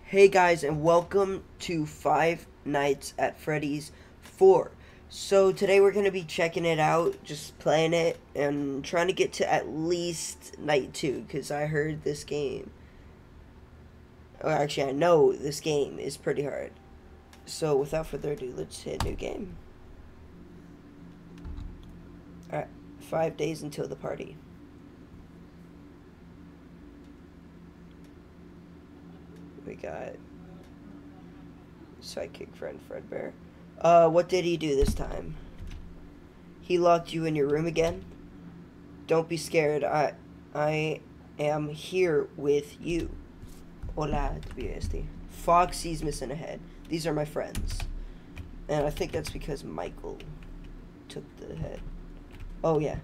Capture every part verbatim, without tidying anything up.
Hey guys, and welcome to Five Nights at Freddy's four. So today we're going to be checking it out, just playing it, and trying to get to at least night two, because I heard this game, or actually I know this game is pretty hard. So without further ado, let's hit new game. Alright, five days until the party. We got sidekick friend Fredbear. Uh, what did he do this time? He locked you in your room again? Don't be scared. I I am here with you. Hola, to be nasty. Foxy's missing a head. These are my friends. And I think that's because Michael took the head. Oh, yeah.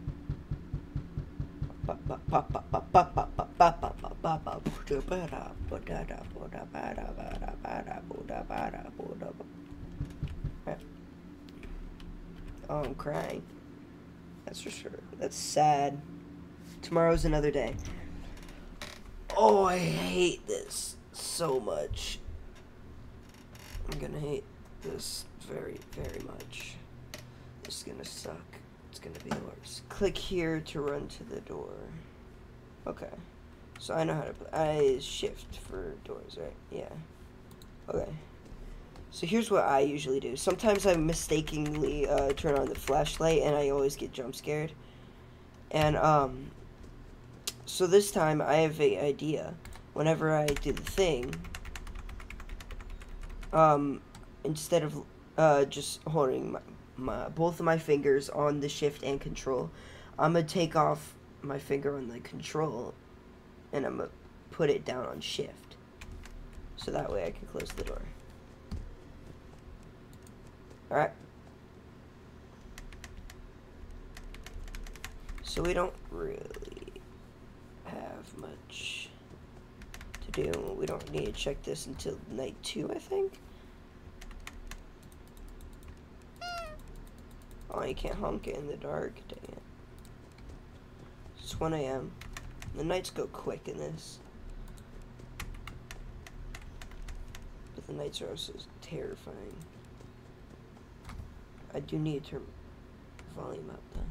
Oh, I'm crying. That's for sure. That's sad. Tomorrow's another day. Oh, I hate this so much. I'm gonna hate this very, very much. This is gonna suck. It's gonna be the worst. Click here to run to the door. Okay. So I know how to play. I shift for doors, right? Yeah. Okay. So here's what I usually do. Sometimes I mistakenly uh, turn on the flashlight and I always get jump scared. And, um, so this time I have an idea. Whenever I do the thing, um, instead of uh, just holding my, my, both of my fingers on the shift and control, I'm going to take off my finger on the control and I'm going to put it down on shift. So that way I can close the door. Alright. So we don't really have much to do. We don't need to check this until night two, I think. Oh, you can't honk it in the dark. Dang it. It's one A M The nights go quick in this. But the nights are also terrifying. I do need to turn volume up though.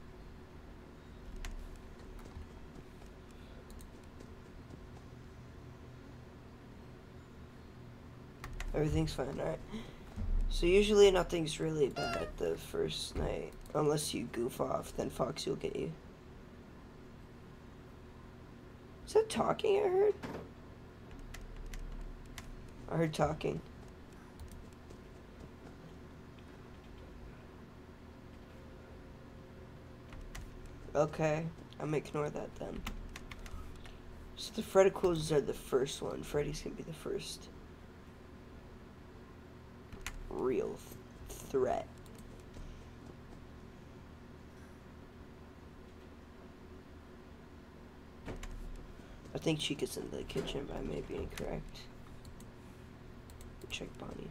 Everything's fine, alright. So usually nothing's really bad the first night. Unless you goof off, then Foxy will get you. Is that talking I heard? I heard talking. Okay, I'm gonna ignore that then. So the Fredicles are the first one. Freddy's gonna be the first real th threat. I think Chica's in the kitchen, but I may be incorrect. Check Bonnie.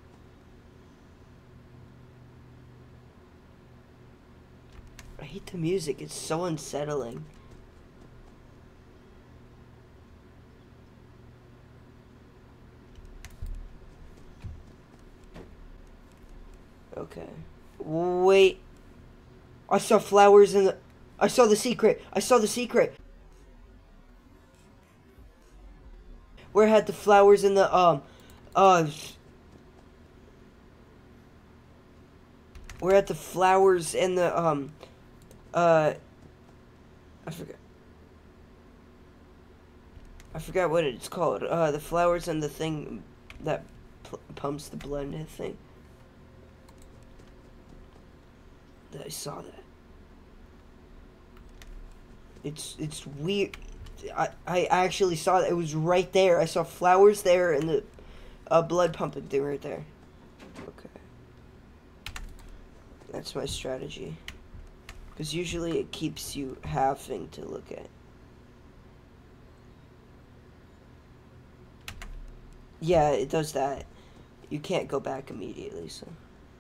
I hate the music, it's so unsettling. Okay. Wait. I saw flowers in the... I saw the secret. I saw the secret. Where had the flowers in the, um... Uh... Where had the flowers in the, um... Uh... I forgot. I forgot what it's called. Uh, the flowers and the thing that pumps the blood and thing. That I saw that. It's it's weird. I I actually saw that. It was right there. I saw flowers there and the uh, blood pumping thing right there. Okay. That's my strategy. Because usually it keeps you having to look at. Yeah, it does that. You can't go back immediately, so.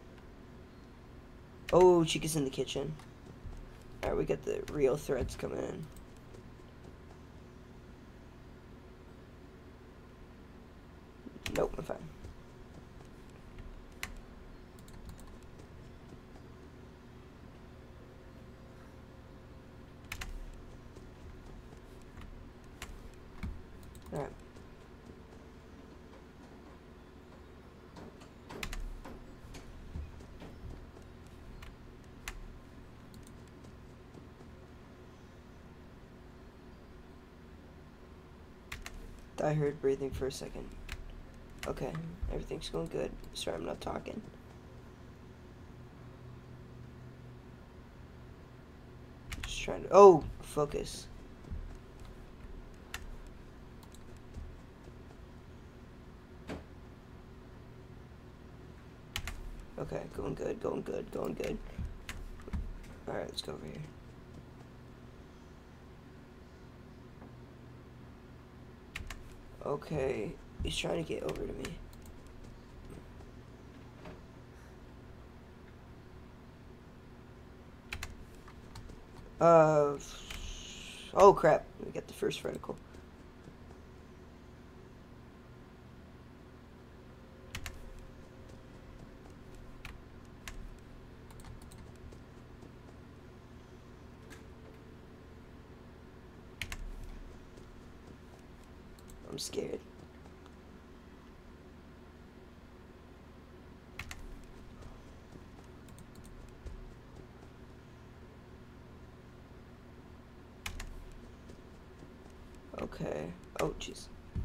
Oh, Chica's in the kitchen. Alright, we got the real threats coming in. Nope, I'm fine. Alright. I heard breathing for a second. Okay, everything's going good. Sorry, I'm not talking. Just trying to. Oh, focus. Okay, going good, going good, going good. Alright, let's go over here. Okay, he's trying to get over to me. Uh, oh crap, we got the first vertical. I'm scared. Okay. Oh, jeez.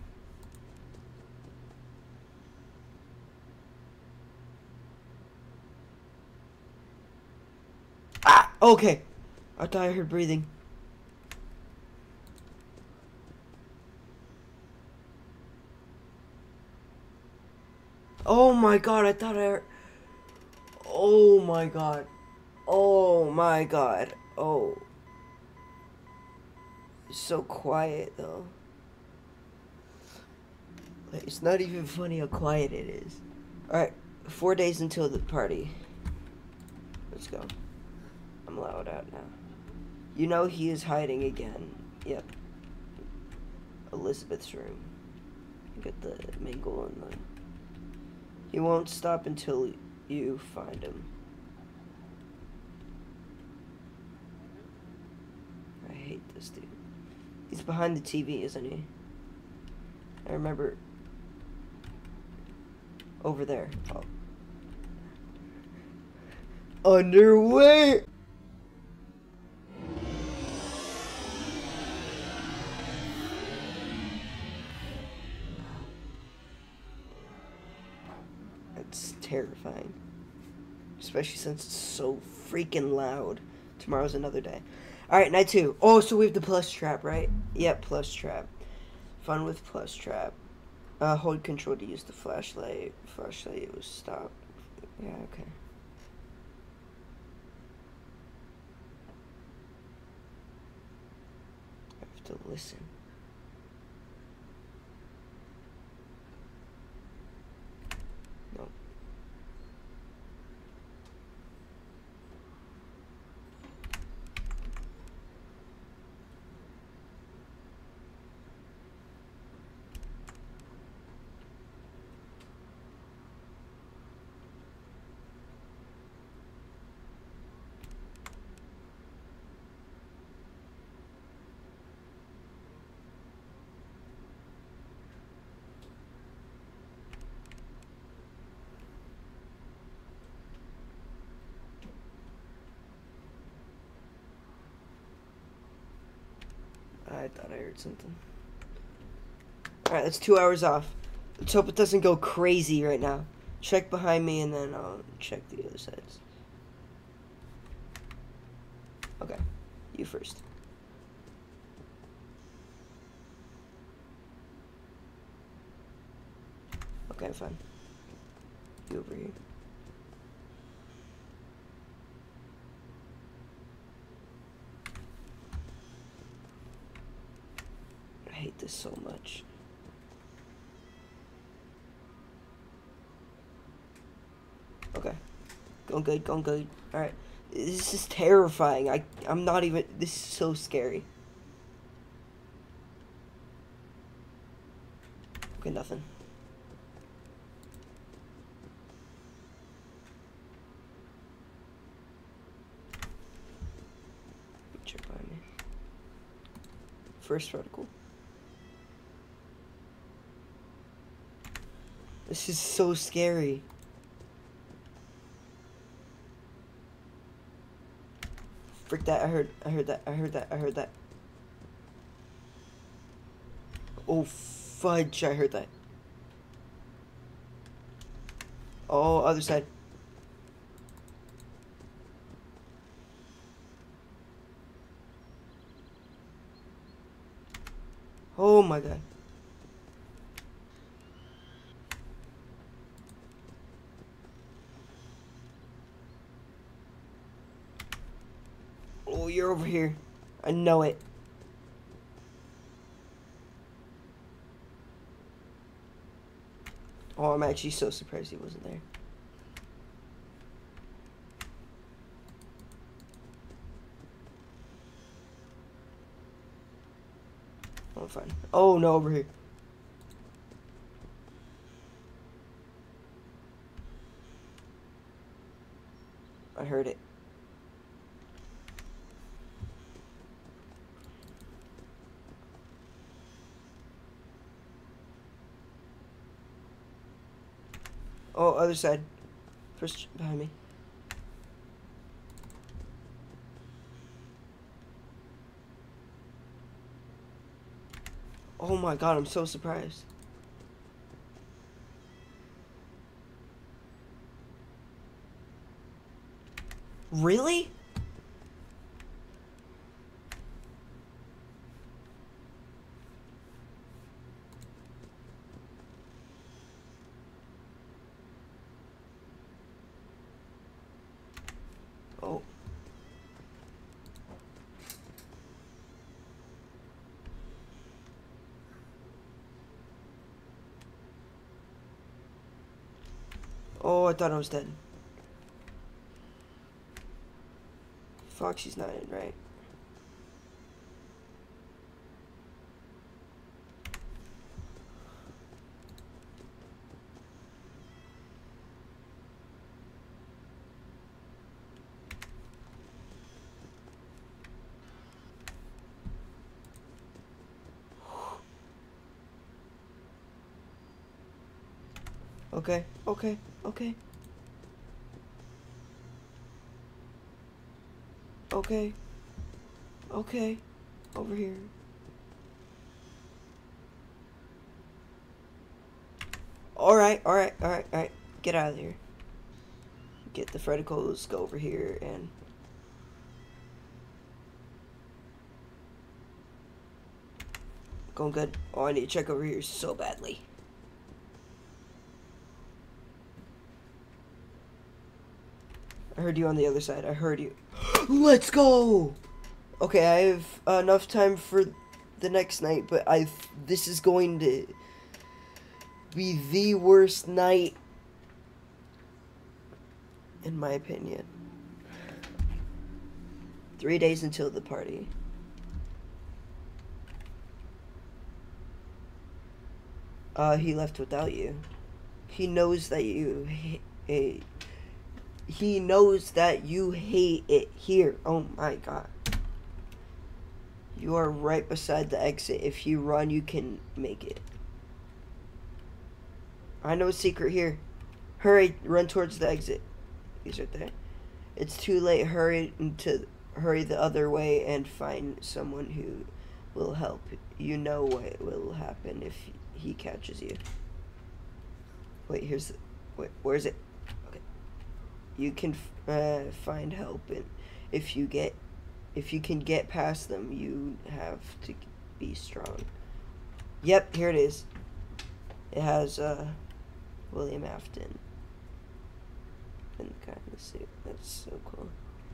Ah! Okay. I thought I heard breathing. Oh my god, I thought I heard... Oh my god. Oh my god. Oh. It's so quiet though. Like, it's not even funny how quiet it is. Alright, four days until the party. Let's go. I'm loud out now. You know he is hiding again. Yep. Elizabeth's room. Get the mingle and the... He won't stop until you find him. I hate this dude. He's behind the T V, isn't he? I remember... Over there. Oh. Underwear! That's terrifying. Especially since it's so freaking loud. Tomorrow's another day. Alright, night two. Oh, so we have the plus trap, right? Yep, plus trap. Fun with plus trap. Uh, hold control to use the flashlight. Flashlight was stopped. Yeah, okay. I have to listen. No. I thought I heard something. Alright, that's two hours off. Let's hope it doesn't go crazy right now. Check behind me and then I'll check the other sides. Okay, you first. Okay, fine. You over here. I hate this so much. Okay. Going good, going good. Alright. This is terrifying. I, I'm not even... This is so scary. Okay, nothing. First reticle. This is so scary. Frick that, I heard, I heard that, I heard that, I heard that. Oh, fudge, I heard that. Oh, other side. Oh my god. Oh, you're over here. I know it. Oh, I'm actually so surprised he wasn't there. Oh, fine. Oh, no, over here. I heard it. Oh, other side. First, behind me. Oh my god, I'm so surprised. Really? Oh. Oh, I thought I was dead. Foxy's not in, right? Okay, okay, okay. Okay. Okay. Over here. Alright, alright, alright, alright. Get out of here. Get the Fredicles, go over here, and... Going good. Oh, I need to check over here so badly. I heard you on the other side. I heard you. Let's go! Okay, I have uh, enough time for the next night, but I this is going to be the worst night, in my opinion. Three days until the party. Uh, he left without you. He knows that you hate. He knows that you hate it here. Oh my god. You are right beside the exit. If you run, you can make it. I know a secret here. Hurry, run towards the exit. He's right there. It's too late. Hurry to hurry the other way and find someone who will help. You know what will happen if he catches you. Wait, here's the... Wait, where's it? Okay. You can uh, find help, and if you get... If you can get past them, you have to be strong. Yep, here it is. It has uh, William Afton. And the guy in the suit. That's so cool.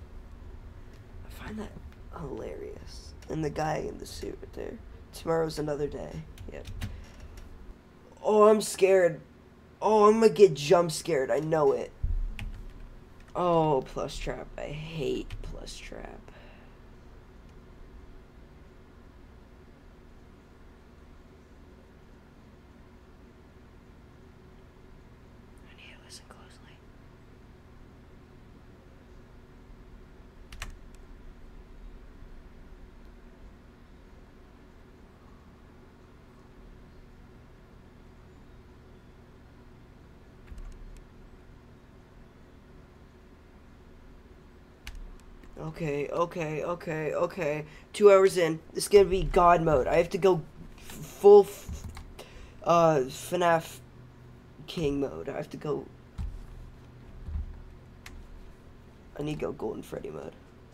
I find that hilarious. And the guy in the suit right there. Tomorrow's another day. Yep. Oh, I'm scared. Oh, I'm gonna get jump scared. I know it. Oh, plus trap. I hate plus trap. Listen closely. Okay, okay, okay, okay. Two hours in. This is gonna be God mode. I have to go f full f uh, FNAF King mode. I have to go... I need to go Golden Freddy mode.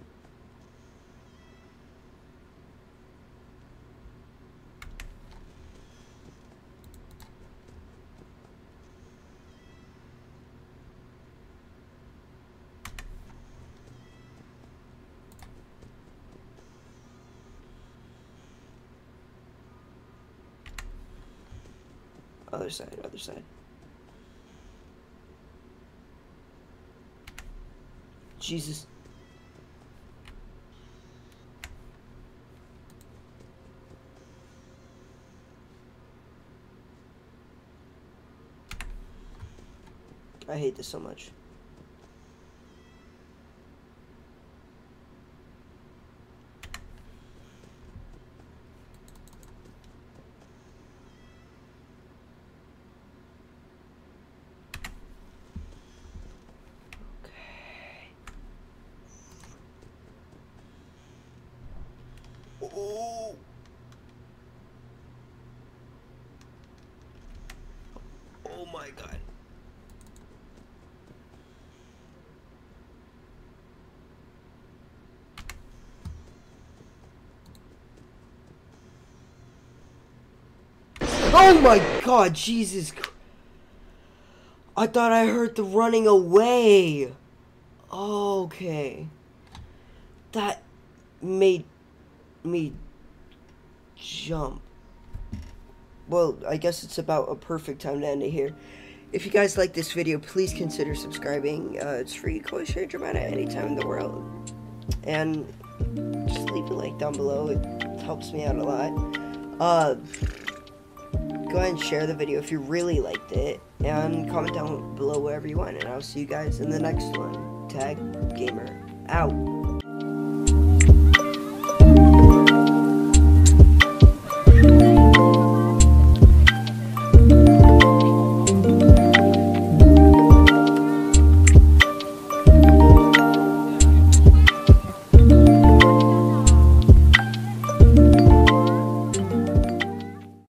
Other side, other side. Jesus. I hate this so much. Oh. Oh my God. Oh my God, Jesus. I thought I heard the running away. Okay. That made me jump. Well, I guess it's about a perfect time to end it here. If you guys like this video, please consider subscribing. Uh, it's free. Go share Dramatta anytime in the world. And just leave a like down below. It helps me out a lot. Uh, go ahead and share the video if you really liked it. And comment down below wherever you want. And I'll see you guys in the next one. Tag Gamer out.